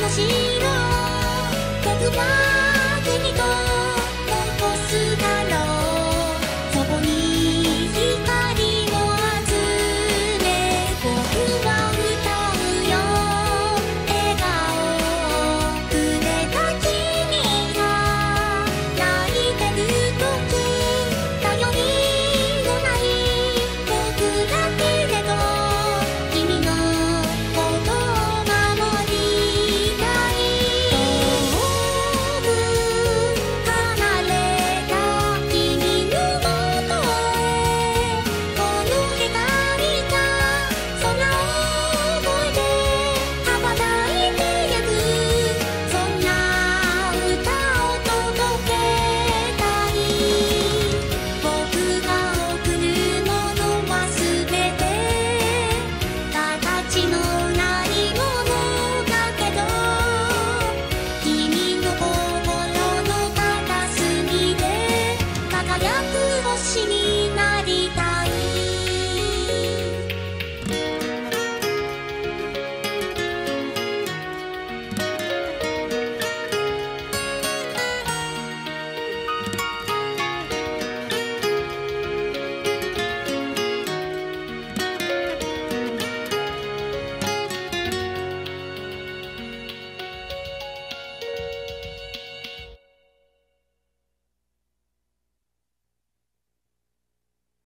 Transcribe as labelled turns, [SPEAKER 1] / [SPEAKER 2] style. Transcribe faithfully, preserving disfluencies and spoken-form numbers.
[SPEAKER 1] 星を僕は君と残すだろう。そこに光を集め僕は歌うよ。笑顔くれた君が泣いてる時頼りのない僕だけれど君のことを守りたい。遠く離れた君のもとへこの光が空を越えて羽ばたいてゆく。そんな歌を届けたい。僕が贈るものはすべて形のないものだけど君の心の片隅で輝く星になりたい。